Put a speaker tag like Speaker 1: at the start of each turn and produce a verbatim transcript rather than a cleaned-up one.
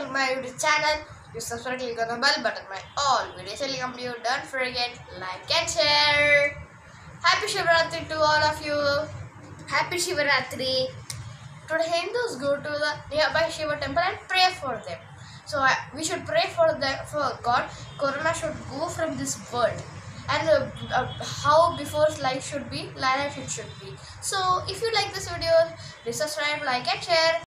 Speaker 1: my YouTube channel. You subscribe, click on the bell button. My all videos will come to you. Don't forget like and share. Happy Shivratri to all of you.
Speaker 2: Happy Shivratri.
Speaker 1: Today Hindus go to the nearby Shiva temple and pray for them. So uh, we should pray for them, for God. Corona should go from this world. And uh, uh, how before life should be, life it should be. So if you like this video, please subscribe, like and share.